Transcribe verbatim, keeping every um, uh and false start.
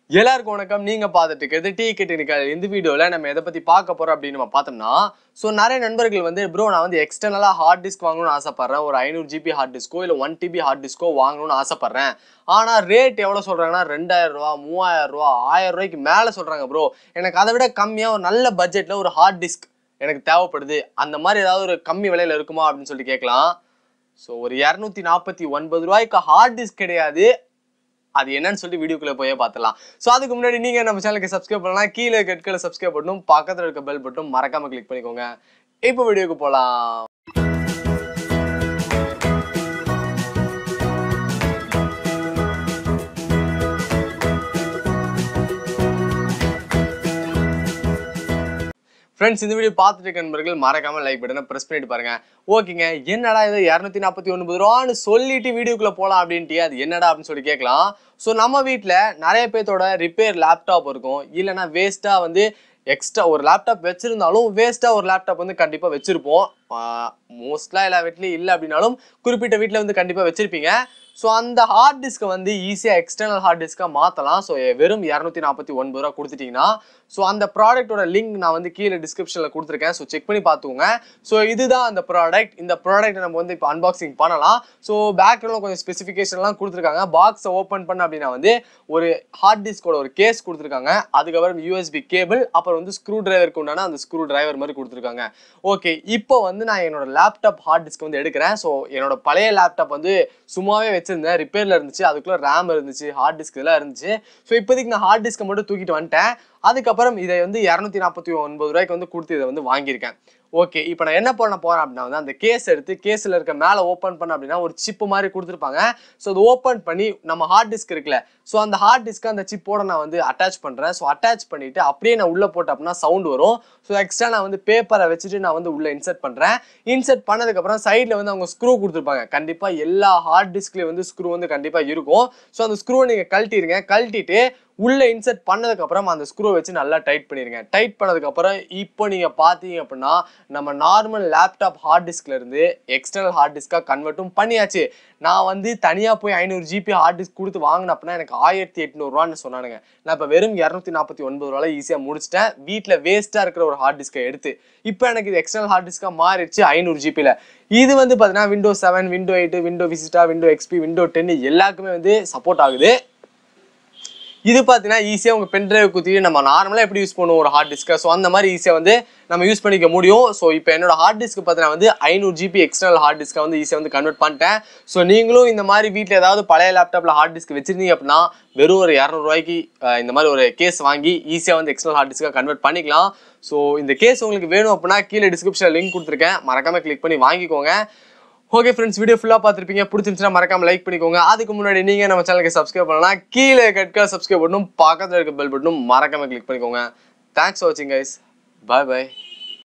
எல்லாருக்கும் வணக்கம். நீங்க பார்த்துட்டு இருக்கிறது டீ டெக்னிக்கல். இந்த வீடியோல நம்ம எதை பத்தி பார்க்க போறோம் அப்படின்னு நம்ம பார்த்தோம்னா, ஸோ நிறைய நண்பர்கள் வந்து ப்ரோ நான் வந்து எக்ஸ்டர்னலா ஹார்ட் டிஸ்க் வாங்கணும்னு ஆசைப்படுறேன், ஒரு ஐநூறு ஜிபி ஹார்ட் டிஸ்கோ இல்லை ஒன் டிபி ஹார்ட் டிஸ்கோ வாங்கணும்னு ஆசைப்படுறேன். ஆனா ரேட் எவ்வளோ சொல்றாங்கன்னா ரெண்டாயிரம் ரூபா மூவாயிரம் ரூபா ஆயிரம் ரூபாய்க்கு மேலே சொல்றாங்க. ப்ரோ எனக்கு அதை விட கம்மியாக ஒரு நல்ல பட்ஜெட்ல ஒரு ஹார்ட் டிஸ்க் எனக்கு தேவைப்படுது, அந்த மாதிரி ஏதாவது ஒரு கம்மி விலையில இருக்குமா அப்படின்னு சொல்லி கேட்கலாம். ஸோ ஒரு இரநூத்தி நாற்பத்தி ஒன்பது ரூபாய்க்கு ஹார்ட் டிஸ்க் கிடையாது, அது என்னன்னு சொல்லி வீடியோக்குள்ள போய் பார்த்துலாம். ஸோ அதுக்கு முன்னாடி நீங்க நம்ம சேனலுக்கு சப்ஸ்கிரைப் பண்ணலாம், கீழே கட்களை சப்ஸ்கிரைப் பண்ணணும், பக்கத்தில் இருக்க பெல் பட்டன் மறக்காம கிளிக் பண்ணிக்கோங்க. இப்போ வீடியோக்கு போகலாம். ஃப்ரெண்ட்ஸ், இந்த வீடியோ பார்த்துட்டு இருக்க நண்பர்கள் மறக்காம லைக் பட்டனை ப்ரெஸ் பண்ணிட்டு பாருங்க. ஓகேங்க, என்னடா இது இரநூத்தி நாற்பத்தி ஒன்பது ரூபான்னு சொல்லிட்டு வீடியோக்குள்ள போகலாம் அப்படின்ட்டு அது என்னடா அப்படின்னு சொல்லி கேட்கலாம். ஸோ நம்ம வீட்டில் நிறைய பேர்த்தோட ரிப்பேர் லேப்டாப் இருக்கும், இல்லைன்னா வேஸ்ட்டாக வந்து எக்ஸ்ட்ரா ஒரு லேப்டாப் வச்சிருந்தாலும் வேஸ்ட்டாக ஒரு லேப்டாப் வந்து கண்டிப்பாக வச்சிருப்போம். மோஸ்ட்லாக எல்லா வீட்லையும் இல்லை அப்படின்னாலும் குறிப்பிட்ட வீட்டில் வந்து கண்டிப்பாக வச்சிருப்பீங்க. ஸோ அந்த ஹார்ட் டிஸ்க்கை வந்து ஈஸியாக எக்ஸ்டர்னல் ஹார்ட் டிஸ்க்காக மாற்றலாம். ஸோ வெறும் இரநூத்தி நாற்பத்தி ஒன்பது ரூபா கொடுத்துட்டிங்கன்னா, ஸோ அந்த ப்ராடக்டோட லிங்க் நான் வந்து கீழே டிஸ்கிரிப்ஷனில் கொடுத்துருக்கேன். ஸோ செக் பண்ணி பார்த்துக்கோங்க. ஸோ இதுதான் அந்த ப்ராடக்ட். இந்த ப்ராடக்ட் நம்ம வந்து இப்போ அன்பாக்சிங் பண்ணலாம். ஸோ பேக்ரவுண்டில் கொஞ்சம் ஸ்பெசிஃபிகேஷன்லாம் கொடுத்துருக்காங்க. பாக்ஸை ஓப்பன் பண்ண அப்படின்னா வந்து ஒரு ஹார்ட் டிஸ்கோட ஒரு கேஸ் கொடுத்துருக்காங்க, அதுக்கப்புறம் யூஎஸ்பி கேபிள், அப்புறம் வந்து ஸ்க்ரூ டிரைவருக்கு உண்டான அந்த ஸ்க்ரூ டிரைவர் மாதிரி கொடுத்துருக்காங்க. ஓகே, இப்போ வந்து நான் என்னோட லேப்டாப் ஹார்ட் டிஸ்க் வந்து எடுக்கிறேன். ஸோ என்னோட பழைய லேப்டாப் வந்து சும்மாவே வச்சிருந்தேன், ரிப்பேர்ல இருந்துச்சு, அதுக்குள்ள ரேம் இருந்துச்சு, ஹார்ட் டிஸ்க் இதெல்லாம் இருந்துச்சு. ஸோ இப்போதைக்கு நான் ஹார்ட் டிஸ்க்கை மட்டும் தூக்கிட்டு வந்துட்டேன். அதுக்கப்புறம் இதை வந்து இரநூத்தி நாற்பத்தி ஒன்பது ரூபாய்க்கு வந்து கொடுத்து இதை வந்து வாங்கியிருக்கேன். ஓகே, இப்போ நான் என்ன பண்ண போறேன் அப்படின்னா வந்து அந்த கேஸ் எடுத்து கேஸில் இருக்க மேலே ஓப்பன் பண்ண அப்படின்னா ஒரு சிப்பு மாதிரி கொடுத்துருப்பாங்க. ஸோ அதை ஓப்பன் பண்ணி நம்ம ஹார்ட் டிஸ்க் இருக்குல்ல, ஸோ அந்த ஹார்ட் டிஸ்க்கு அந்த சிப்போட நான் வந்து அட்டாச் பண்ணுறேன். ஸோ அட்டாச் பண்ணிட்டு அப்படியே நான் உள்ளே போட்டேன் அப்படின்னா சவுண்ட் வரும். ஸோ எக்ஸ்ட்ரா நான் வந்து பேப்பரை வச்சுட்டு நான் வந்து உள்ளே இன்சர்ட் பண்ணுறேன். இன்சர்ட் பண்ணதுக்கப்புறம் சைடில் வந்து அவங்க ஸ்க்ரூ கொடுத்துருப்பாங்க. கண்டிப்பாக எல்லா ஹார்ட் டிஸ்க்லேயும் வந்து ஸ்க்ரூ வந்து கண்டிப்பாக இருக்கும். ஸோ அந்த ஸ்க்ரூவை நீங்கள் கழட்டிடுங்க. கழட்டிட்டு உள்ளே இன்சர்ட் பண்ணதுக்கப்புறம் அந்த ஸ்க்ரூ வச்சு நல்லா டைட் பண்ணிடுங்க. டைட் பண்ணதுக்கப்புறம் இப்போ நீங்கள் பார்த்தீங்க அப்படின்னா நம்ம நார்மல் லேப்டாப் ஹார்ட் டிஸ்க்ல இருந்து எக்ஸ்டர்னல் ஹார்ட் டிஸ்காக கன்வெர்ட்டும் பண்ணியாச்சு. நான் வந்து தனியாக போய் ஐநூறு ஜிபி ஹார்ட் டிஸ்க் கொடுத்து வாங்கின அப்படின்னா எனக்கு ஆயிரத்தி எட்நூறுவான்னு சொன்னானுங்க. நான் இப்போ வெறும் இரநூத்தி நாற்பத்தி ஒன்பது ரூபாய் ஈஸியாக முடிச்சிட்டேன். வீட்டில் வேஸ்ட்டாக இருக்கிற ஒரு ஹார்ட் டிஸ்கை எடுத்து இப்போ எனக்கு இது எக்ஸ்டர்னல் ஹார்ட் டிஸ்காக மாறிடுச்சு ஐநூறு ஜிபியில். இது வந்து பார்த்தீங்கன்னா window seven, window eight, window vista, window XP, window ten எல்லாருக்குமே வந்து சப்போர்ட் ஆகுது. இது பார்த்தீங்கன்னா ஈஸியாக உங்கள் பென் டிரைவ் குத்திட்டு நம்ம நார்மலாக எப்படி யூஸ் பண்ணுவோம் ஒரு ஹார்ட் டிஸ்க்கை, ஸோ அந்த மாதிரி ஈஸியாக வந்து நம்ம யூஸ் பண்ணிக்க முடியும். ஸோ இப்போ என்னோட ஹார்ட் டிஸ்க்கு பார்த்தீங்கன்னா வந்து ஐநூறு ஜிபி எக்ஸ்டர்னல் ஹார்ட் டிஸ்க்கை வந்து ஈஸியாக வந்து கன்வெர்ட் பண்ணிட்டேன். ஸோ நீங்களும் இந்த மாதிரி வீட்டில் ஏதாவது பழைய லேப்டாப்பில் ஹார்ட் டிஸ்க் வச்சிருந்தீங்க அப்படின்னா வெறும் ஒரு இரநூறுவாய்க்கு இந்த மாதிரி ஒரு கேஸ் வாங்கி ஈஸியாக வந்து எக்ஸ்டர்னல் ஹார்ட் டிஸ்க்காக கன்வெர்ட் பண்ணிக்கலாம். ஸோ இந்த கேஸ் உங்களுக்கு வேணும் அப்படின்னா கீழே டிஸ்கிரிப்ஷனில் லிங்க் கொடுத்துருக்கேன், மறக்காமல் கிளிக் பண்ணி வாங்கிக்கோங்க. ஓகே ஃப்ரெண்ட்ஸ், வீடியோ ஃபுல்லாக பார்த்துருப்பீங்க, பிடிச்சிருந்துச்சுன்னா மறக்காம லைக் பண்ணிக்கோங்க. அதுக்கு முன்னாடி நீங்கள் நம்ம சேனலுக்கு சப்ஸ்கிரைப் பண்ணலாம், கீழே கட்கா சப்ஸ்கிரைப் பண்ணணும், பக்கத்தில் இருக்க பெல் பட்டனும் மறக்காம கிளிக் பண்ணிக்கோங்க. தேங்க்ஸ் ஃபார் வாட்சிங் கைஸ், பாய் பாய்.